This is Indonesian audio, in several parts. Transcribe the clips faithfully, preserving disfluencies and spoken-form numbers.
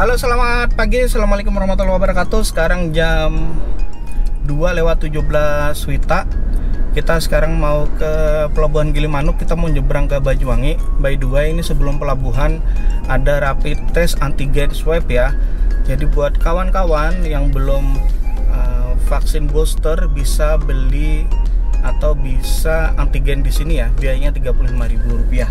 Halo, selamat pagi. Assalamualaikum warahmatullahi wabarakatuh. Sekarang jam dua lewat tujuh belas Wita. Kita sekarang mau ke Pelabuhan Gilimanuk. Kita mau nyebrang ke Banyuwangi. By the way, ini sebelum pelabuhan ada rapid test antigen swab ya. Jadi buat kawan-kawan yang belum uh, vaksin booster bisa beli atau bisa antigen di sini ya. Biayanya tiga puluh lima ribu rupiah.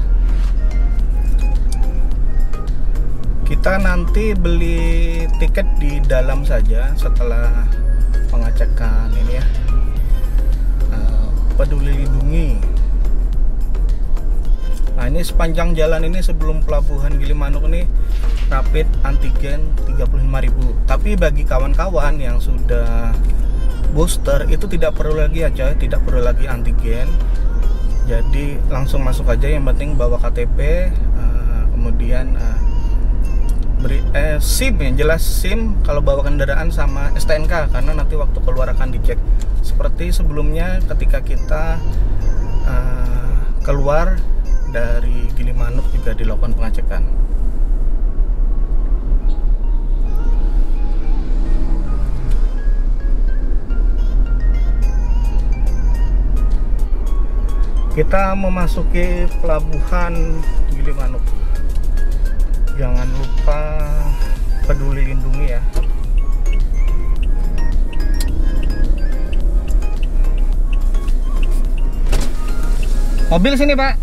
Kita nanti beli tiket di dalam saja setelah pengecekan ini ya, uh, Peduli Lindungi. Nah, ini sepanjang jalan ini sebelum Pelabuhan Gilimanuk ini rapid antigen tiga puluh lima ribu. Tapi bagi kawan-kawan yang sudah booster itu tidak perlu lagi aja, tidak perlu lagi antigen. Jadi langsung masuk aja, yang penting bawa K T P, uh, kemudian uh, beri eh, SIM ya, jelas SIM kalau bawa kendaraan sama S T N K, karena nanti waktu keluar akan dicek. Seperti sebelumnya ketika kita uh, keluar dari Gilimanuk juga dilakukan pengecekan. Kita memasuki Pelabuhan Gilimanuk. Jangan lupa peduli lindungi ya. Mobil sini, Pak.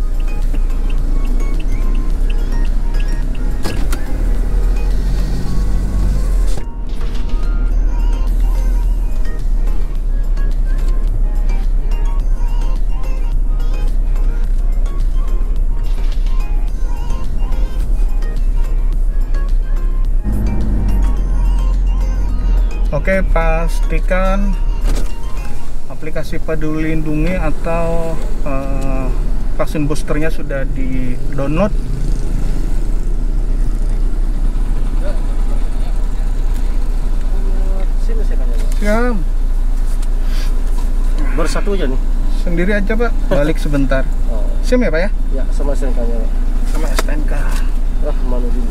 Oke, pastikan aplikasi Peduli Lindungi atau uh, vaksin boosternya sudah di-download. Siap. Bersatu aja nih. Sendiri aja, Pak. Balik sebentar. Oh. SIM ya, Pak ya? Ya, sama S T N K-nya, Pak. Sama S T N K. Ah, mana dulu?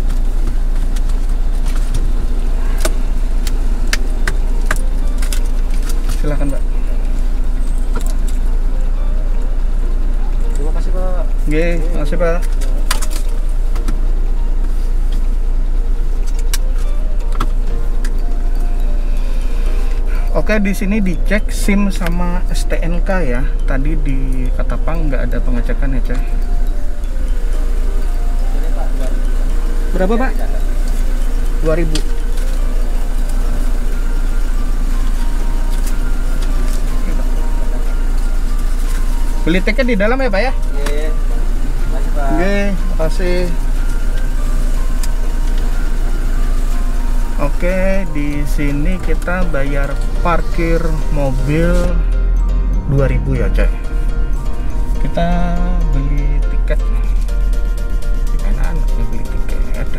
Silakan, Pak. Terima kasih, Pak. Oke, terima kasih, Pak. Oke, di sini dicek SIM sama S T N K ya. Tadi di Katapang nggak ada pengecekan ya, Cah. Berapa, Pak? dua ribu. Beli tiket di dalam ya, Pak ya? Oke. Makasih, Pak. Oke, makasih. Oke, di sini kita bayar parkir mobil dua ribu ya, Cek. Kita beli tiket. Gimana anaknya beli tiket?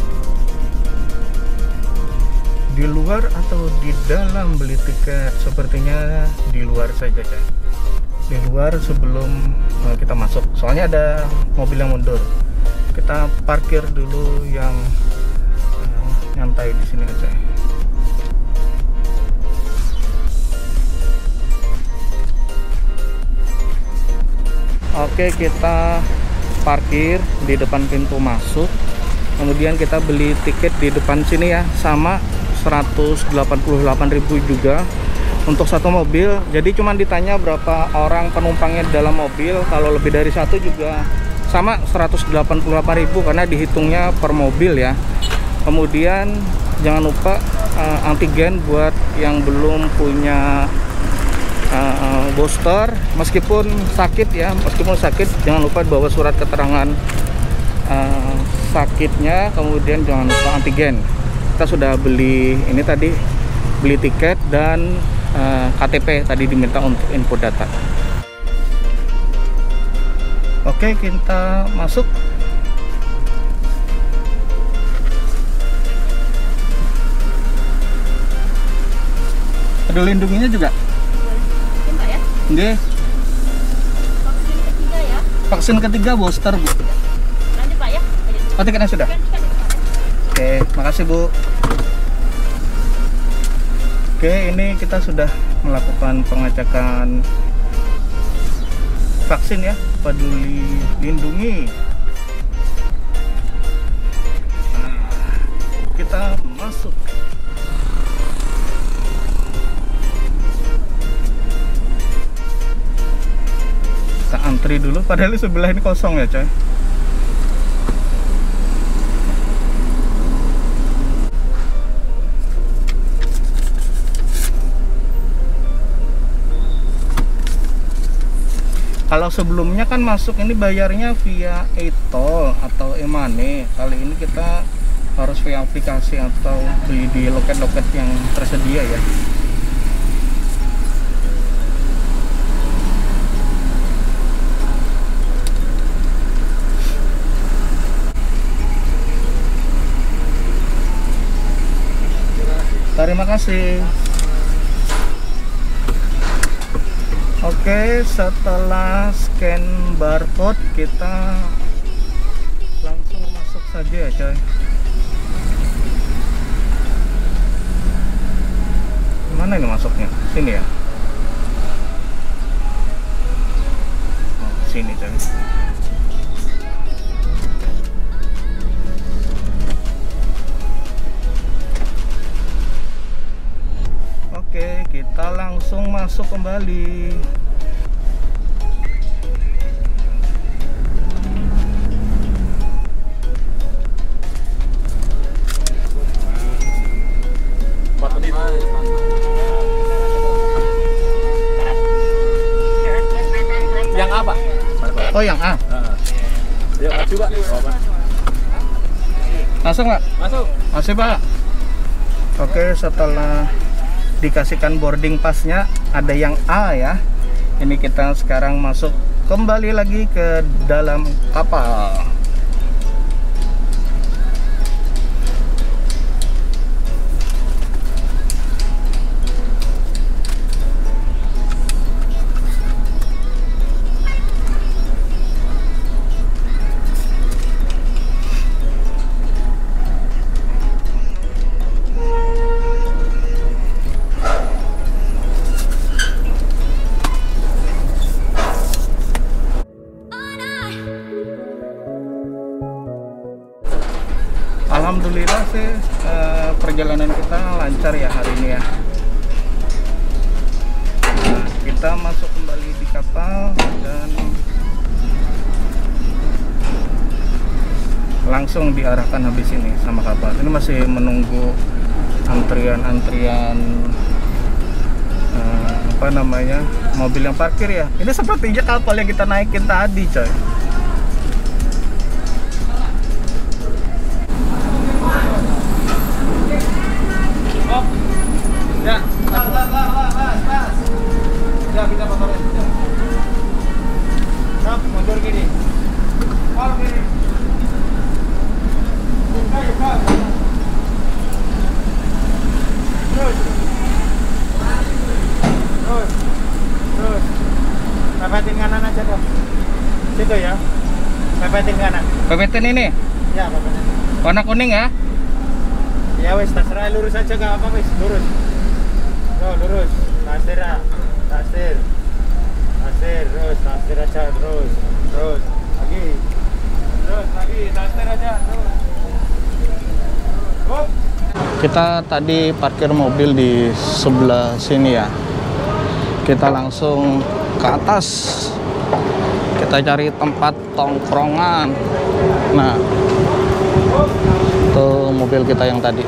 Di luar atau di dalam beli tiket? Sepertinya di luar saja, Cek. Di luar sebelum uh, kita masuk, soalnya ada mobil yang mundur. Kita parkir dulu yang uh, nyantai di sini aja. Oke, kita parkir di depan pintu masuk, kemudian kita beli tiket di depan sini ya, sama seratus delapan puluh delapan ribu juga untuk satu mobil. Jadi cuma ditanya berapa orang penumpangnya dalam mobil. Kalau lebih dari satu juga sama seratus delapan puluh delapan ribu karena dihitungnya per mobil ya. Kemudian jangan lupa uh, antigen buat yang belum punya uh, booster, meskipun sakit ya, meskipun sakit jangan lupa bawa surat keterangan uh, sakitnya. Kemudian jangan lupa antigen. Kita sudah beli ini tadi, beli tiket dan Uh, K T P tadi diminta untuk info data. Oke, kita masuk. Peduli lindunginya juga? Ya, Mbak ya? Nggih. Vaksin ketiga ya? Vaksin ketiga booster, Bu. Lanjut, Pak ya? Oh, tiketnya sudah? Oke. Oke, makasih Bu. Oke, ini kita sudah melakukan pengecekan vaksin ya, Peduli Lindungi. Nah, kita masuk. Kita antri dulu, padahal di sebelah ini kosong ya coy. Kalau sebelumnya kan masuk ini bayarnya via e-tol atau e-money. Kali ini kita harus via aplikasi atau beli di loket-loket yang tersedia ya. Terima kasih. Oke, setelah scan barcode kita langsung masuk saja ya coy. Mana ini masuknya? Sini ya? Oh, sini coy. Oke, kita langsung masuk kembali. Yang apa? Oh, yang A. Yuk, maju Pak. Masuk Pak? Masuk. Masih Pak. Oke, setelah dikasihkan boarding passnya ada yang A ya. Ini kita sekarang masuk kembali lagi ke dalam kapal. Alhamdulillah sih eh, perjalanan kita lancar ya hari ini ya. Nah, kita masuk kembali di kapal dan langsung diarahkan habis ini sama kapal. Ini masih menunggu antrian-antrian eh, apa namanya mobil yang parkir ya. Ini sepertinya kapal yang kita naikin tadi coy. Ya, pas, pas, pas, pas, pas. Ya, kita motorin. Stop, mundur gini. Kalau gini. Buka, buka. Terus. Terus. Terus. Pepetin kanan aja dong. Situ ya. Pepetin kanan. Pepetin ini Ya, pepetin. warna kuning ya. Ya wes, terserah lurus aja nggak apa wes, lurus. Tuh, lurus. Tasir ya. Tasir. Tasir, terus tasir aja terus. Terus lagi. Terus lagi, tasir aja terus. Terus. Kita tadi parkir mobil di sebelah sini ya. Kita langsung ke atas. Kita cari tempat tongkrongan. Nah, itu mobil kita yang tadi.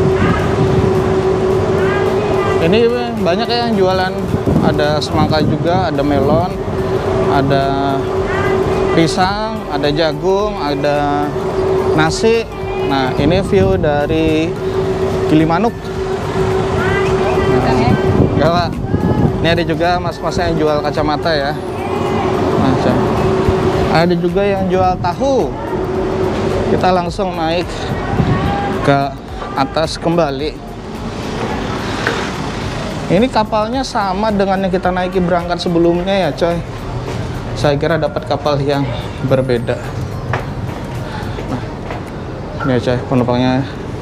Ini banyak ya yang jualan. Ada semangka juga, ada melon, ada pisang, ada jagung, ada nasi. Nah, ini view dari Gilimanuk. Nah, enggak Pak. Ini ada juga mas-mas yang jual kacamata ya. Nah, ada juga yang jual tahu. Kita langsung naik ke atas kembali. Ini kapalnya sama dengan yang kita naiki berangkat sebelumnya ya coy. Saya kira dapat kapal yang berbeda. Nah, ini ya coy, penumpangnya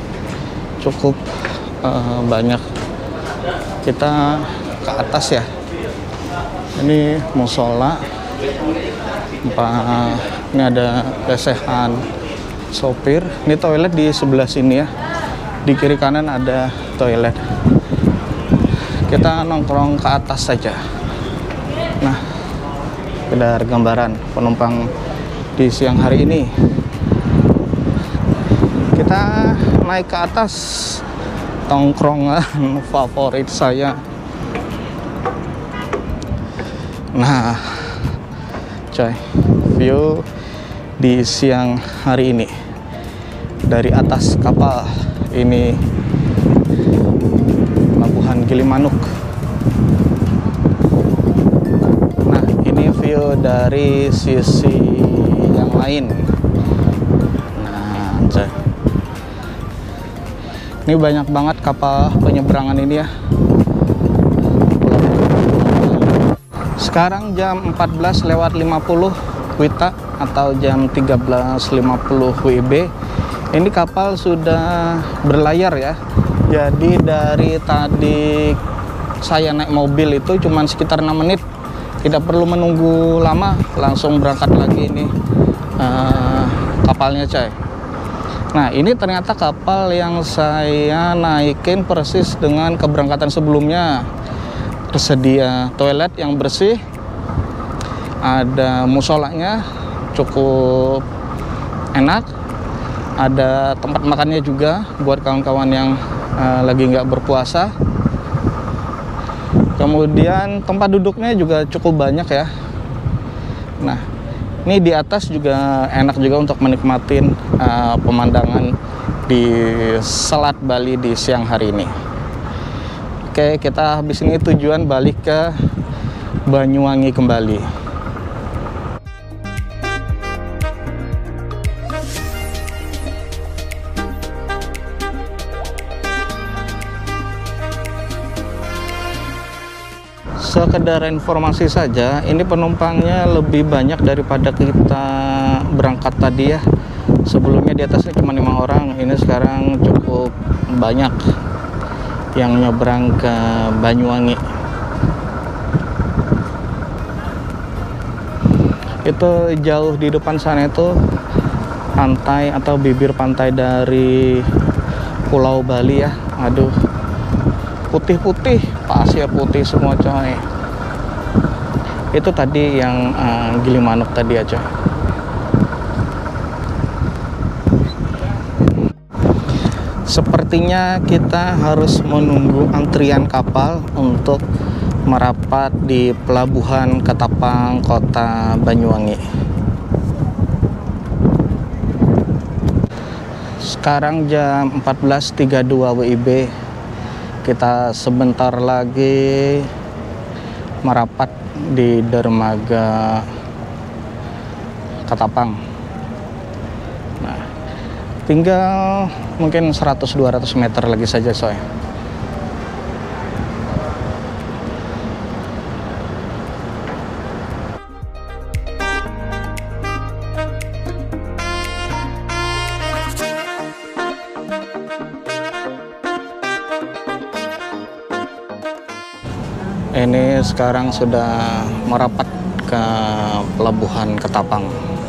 cukup uh, banyak. Kita ke atas ya. Ini musola. Pak, ini ada lesehan sopir. Ini toilet di sebelah sini ya. Di kiri kanan ada toilet. Kita nongkrong ke atas saja. Nah, sekedar gambaran penumpang di siang hari ini. Kita naik ke atas, tongkrongan favorit saya. Nah, coy, view di siang hari ini dari atas kapal ini, Pelabuhan Gilimanuk. Nah, ini view dari sisi yang lain. Nah, coy, ini banyak banget kapal penyeberangan ini ya. Sekarang jam empat belas lewat lima puluh W I T A atau jam tiga belas lima puluh W I B. Ini kapal sudah berlayar ya. Jadi dari tadi saya naik mobil itu cuma sekitar enam menit. Tidak perlu menunggu lama, langsung berangkat lagi ini uh, kapalnya, coy. Nah, ini ternyata kapal yang saya naikin persis dengan keberangkatan sebelumnya. Tersedia toilet yang bersih, ada musolanya cukup enak, ada tempat makannya juga buat kawan-kawan yang uh, lagi nggak berpuasa. Kemudian tempat duduknya juga cukup banyak ya. Nah, ini di atas juga enak juga untuk menikmatin uh, pemandangan di Selat Bali di siang hari ini. Oke, kita habis ini tujuan balik ke Banyuwangi kembali. Sekedar informasi saja, ini penumpangnya lebih banyak daripada kita berangkat tadi ya. Sebelumnya di atasnya cuma lima orang, ini sekarang cukup banyak yang nyebrang ke Banyuwangi. Itu jauh di depan sana itu pantai atau bibir pantai dari Pulau Bali ya. Aduh, putih-putih, pasir putih semua, coy. Itu tadi yang uh, Gilimanuk tadi aja. Sepertinya kita harus menunggu antrian kapal untuk merapat di Pelabuhan Ketapang, Kota Banyuwangi. Sekarang jam empat belas tiga puluh dua W I B. Kita sebentar lagi merapat di dermaga Ketapang. Nah, tinggal mungkin seratus dua ratus meter lagi saja, soy. Ini sekarang sudah merapat ke Pelabuhan Ketapang.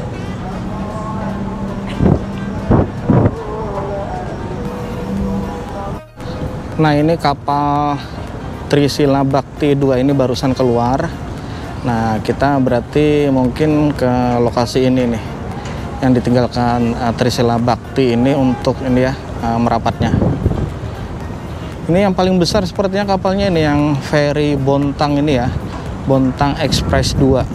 Nah, ini kapal Trisila Bakti dua ini barusan keluar. Nah, kita berarti mungkin ke lokasi ini nih yang ditinggalkan uh, Trisila Bakti ini untuk ini ya uh, merapatnya. Ini yang paling besar sepertinya kapalnya ini yang feri Bontang ini ya, Bontang Express dua.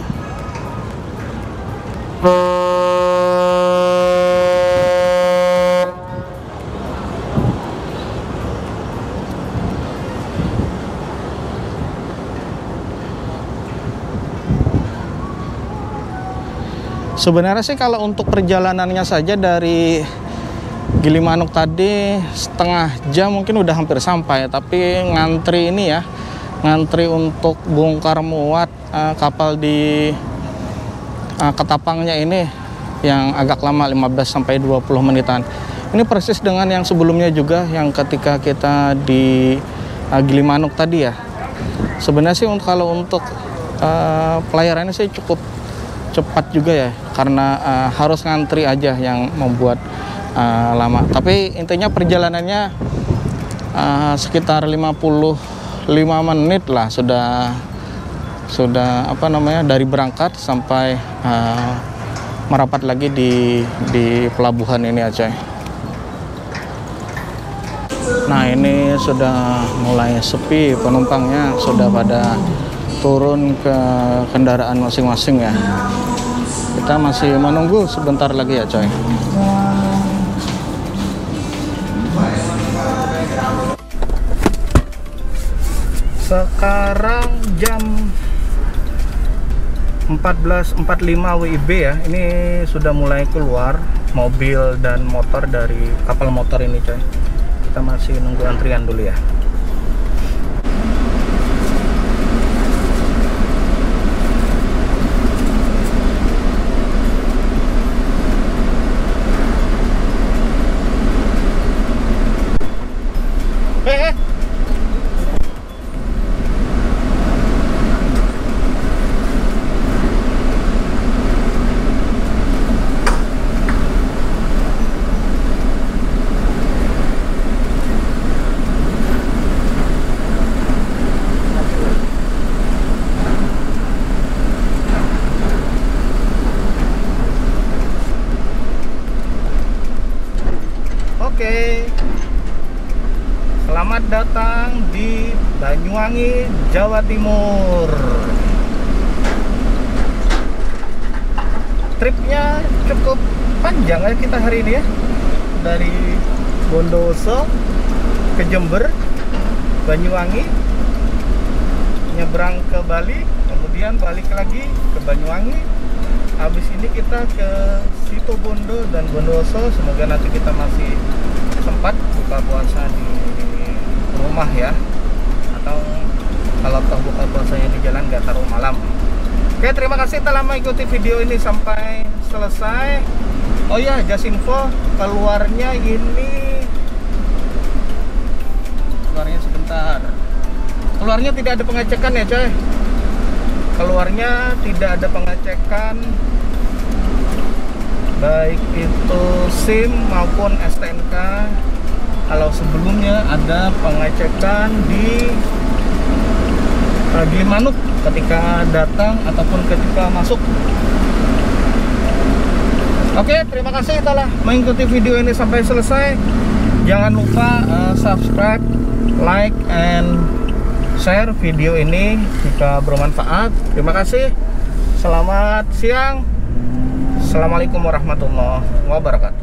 Sebenarnya sih kalau untuk perjalanannya saja dari Gilimanuk tadi setengah jam mungkin udah hampir sampai, tapi ngantri ini ya, ngantri untuk bongkar muat uh, kapal di uh, Ketapangnya ini yang agak lama, lima belas sampai dua puluh menitan. Ini persis dengan yang sebelumnya juga, yang ketika kita di uh, Gilimanuk tadi ya. Sebenarnya sih kalau untuk uh, pelayarannya sih cukup cepat juga ya, karena uh, harus ngantri aja yang membuat uh, lama. Tapi intinya perjalanannya uh, sekitar lima puluh lima menit lah sudah sudah apa namanya dari berangkat sampai uh, merapat lagi di di pelabuhan ini aja. Nah, ini sudah mulai sepi penumpangnya, sudah pada turun ke kendaraan masing-masing ya. Kita masih menunggu sebentar lagi ya coy. Sekarang jam empat belas empat puluh lima W I B ya. Ini sudah mulai keluar mobil dan motor dari kapal motor ini coy. Kita masih nunggu antrian dulu ya. Eh, eh. Oke, selamat datang di Banyuwangi, Jawa Timur. Tripnya cukup panjang ya kita hari ini ya. Dari Bondowoso ke Jember, Banyuwangi, nyebrang ke Bali, kemudian balik lagi ke Banyuwangi. Habis ini kita ke Situbondo dan Bondowoso. Semoga nanti kita masih sempat buka puasa di rumah ya, atau kalau toh buka puasanya di jalan nggak taruh malam. Oke, terima kasih telah mengikuti video ini sampai selesai. Oh ya, just info, keluarnya ini keluarnya sebentar keluarnya tidak ada pengecekan ya coy. Keluarnya tidak ada pengecekan, baik itu SIM maupun S T N K. Kalau sebelumnya ada pengecekan di uh, Gilimanuk ketika datang ataupun ketika masuk. Oke, terima kasih telah mengikuti video ini sampai selesai. Jangan lupa uh, subscribe, like, and share video ini jika bermanfaat. Terima kasih. Selamat siang. Assalamualaikum warahmatullahi wabarakatuh.